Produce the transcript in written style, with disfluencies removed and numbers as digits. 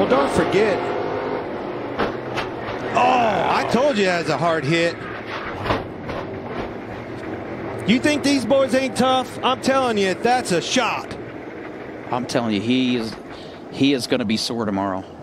don't forget. Oh, I told you that's a hard hit. You think these boys ain't tough? I'm telling you, that's a shot. I'm telling you, he is going to be sore tomorrow.